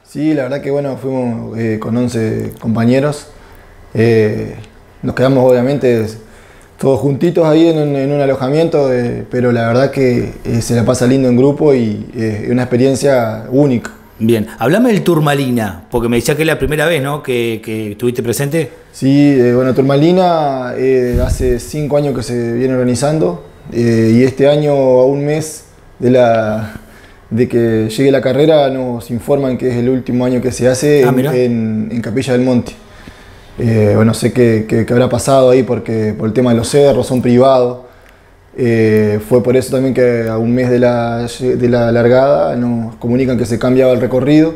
Sí, la verdad que bueno, fuimos con 11 compañeros. Nos quedamos obviamente todos juntitos ahí en un alojamiento, pero la verdad que se la pasa lindo en grupo y es una experiencia única. Bien, hablame del Turmalina, porque me decía que es la primera vez, ¿no?, que estuviste presente. Sí, bueno, Turmalina hace 5 años que se viene organizando y este año, a un mes de que llegue la carrera, nos informan que es el último año que se hace en Capilla del Monte. Bueno, sé que habrá pasado ahí por el tema de los cerros, son privados. Fue por eso también que a un mes de la largada nos comunican que se cambiaba el recorrido.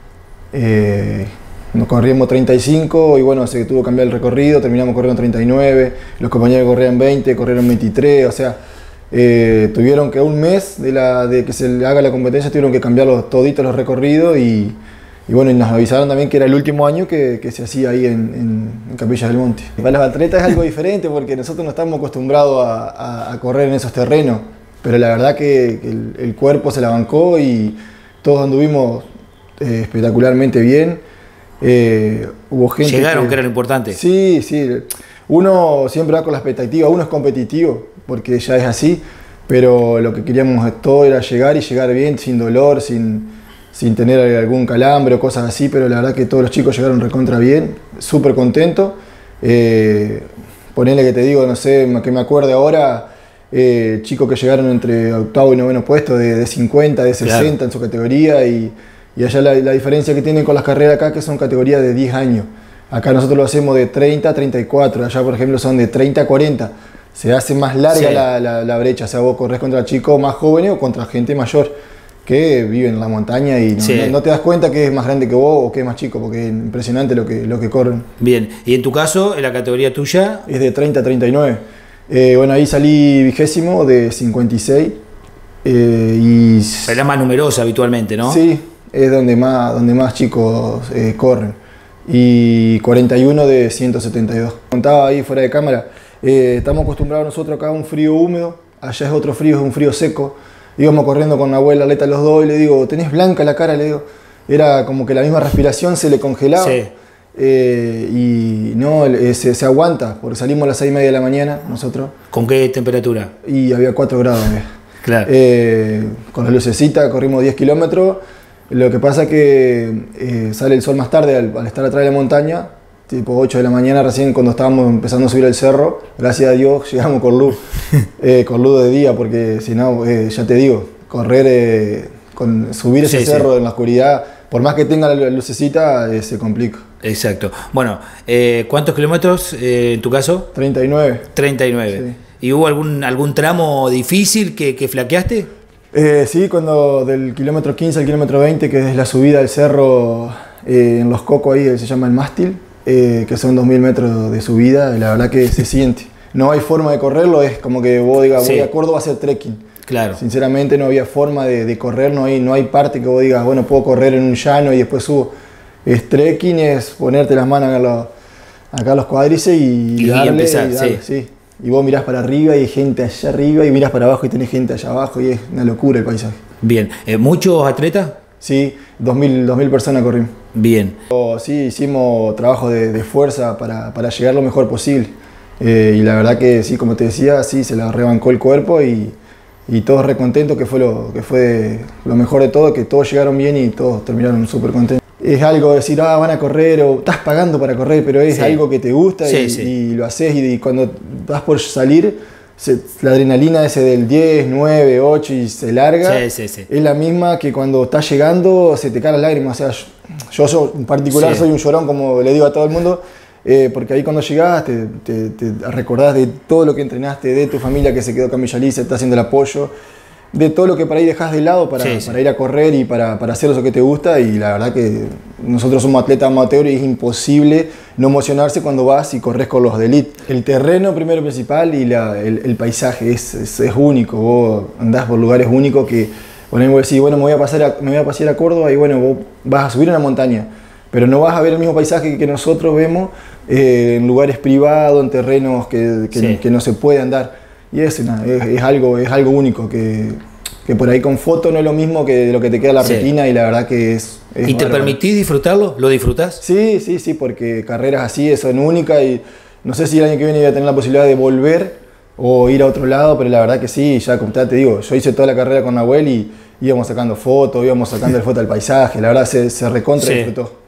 Nos corríamos 35 y bueno, se tuvo que cambiar el recorrido, terminamos corriendo 39, los compañeros corrían 20, corrieron 23, o sea, tuvieron que a un mes de que se le haga la competencia tuvieron que cambiar toditos los recorridos y bueno, y nos avisaron también que era el último año que se hacía ahí en Capilla del Monte. Para los atletas es algo diferente porque nosotros no estamos acostumbrados a correr en esos terrenos, pero la verdad que el cuerpo se la bancó y todos anduvimos espectacularmente bien. Hubo gente que era lo importante. Sí, sí. Uno siempre va con la expectativa, uno es competitivo porque ya es así, pero lo que queríamos todo era llegar y llegar bien, sin dolor, sin tener algún calambre o cosas así, pero la verdad que todos los chicos llegaron recontra bien, súper contentos. Ponele que te digo, no sé, que me acuerde ahora, chicos que llegaron entre octavo y noveno puesto de 50, de 60 claro, en su categoría y allá la diferencia que tienen con las carreras acá que son categorías de 10 años. Acá nosotros lo hacemos de 30 a 34, allá por ejemplo son de 30 a 40. Se hace más larga sí, la brecha, o sea, vos corres contra chicos más jóvenes o contra gente mayor que vive en la montaña y no te das cuenta que es más grande que vos o que es más chico, porque es impresionante lo que corren. Bien, y en tu caso, en la categoría tuya... Es de 30 a 39. Bueno, ahí salí 20º de 56. Es la más numerosa habitualmente, ¿no? Sí, es donde más chicos corren. Y 41 de 172. Contaba ahí fuera de cámara, estamos acostumbrados nosotros acá a un frío húmedo, allá es otro frío, es un frío seco. Íbamos corriendo con la abuela Aleta los dos y le digo, ¿tenés blanca la cara? Le digo, era como que la misma respiración se le congelaba. Sí. Y no, se aguanta, porque salimos a las 6:30 de la mañana nosotros. ¿Con qué temperatura? Y había 4 grados. Claro. Con la lucecita corrimos 10 kilómetros. Lo que pasa es que sale el sol más tarde al estar atrás de la montaña, tipo 8 de la mañana recién cuando estábamos empezando a subir el cerro. Gracias a Dios llegamos con luz de día, porque si no, ya te digo, subir ese cerro en la oscuridad, por más que tenga la lucecita, se complica. Exacto. Bueno, ¿cuántos kilómetros en tu caso? 39. 39. Sí. ¿Y hubo algún tramo difícil que flaqueaste? Sí, cuando del kilómetro 15 al kilómetro 20, que es la subida del cerro en Los Cocos, ahí se llama el mástil, que son 2000 metros de subida, y la verdad que se siente. No hay forma de correrlo, es como que vos digas, voy a Córdoba a hacer trekking. Claro. Sinceramente no había forma de correr, no hay parte que vos digas, bueno, puedo correr en un llano y después subo. Es trekking, es ponerte las manos acá a los cuádriceps y darle, empezar, y darle, sí. Y vos mirás para arriba y hay gente allá arriba y mirás para abajo y tenés gente allá abajo y es una locura el paisaje. Bien. ¿Muchos atletas? Sí, 2000 personas corrimos. Bien. Sí, hicimos trabajo de fuerza para llegar lo mejor posible. Y la verdad que sí, como te decía, sí, se la rebancó el cuerpo y todos re contentos, que fue lo mejor de todo, que todos llegaron bien y todos terminaron súper contentos. Es algo de decir, van a correr o estás pagando para correr, pero es algo que te gusta y lo haces y cuando vas por salir, la adrenalina ese del 10, 9, 8 y se larga, es la misma que cuando estás llegando se te caen las lágrimas. O sea, yo en particular soy un llorón, como le digo a todo el mundo, porque ahí cuando llegás te recordás de todo lo que entrenaste, de tu familia que se quedó camillaliza, está haciendo el apoyo, de todo lo que por ahí dejás de lado para ir a correr y para hacer eso que te gusta. Y la verdad que nosotros somos atletas amateur y es imposible no emocionarse cuando vas y corres con los de elite. El terreno primero principal y el paisaje es único. Vos andás por lugares únicos que vos decís, bueno, me voy a pasear a Córdoba y bueno, vos vas a subir una montaña, pero no vas a ver el mismo paisaje que nosotros vemos en lugares privados, en terrenos que no se puede andar. Y es algo único que que por ahí con foto no es lo mismo que de lo que te queda la retina, y la verdad que es ¿Y te bárbaro. permitís disfrutarlo? ¿Lo disfrutás? Sí, porque carreras así son únicas y no sé si el año que viene voy a tener la posibilidad de volver o ir a otro lado, pero la verdad que sí, ya como te digo, yo hice toda la carrera con Nahuel y íbamos sacando fotos, íbamos sacando el foto del paisaje, la verdad se recontra disfrutó.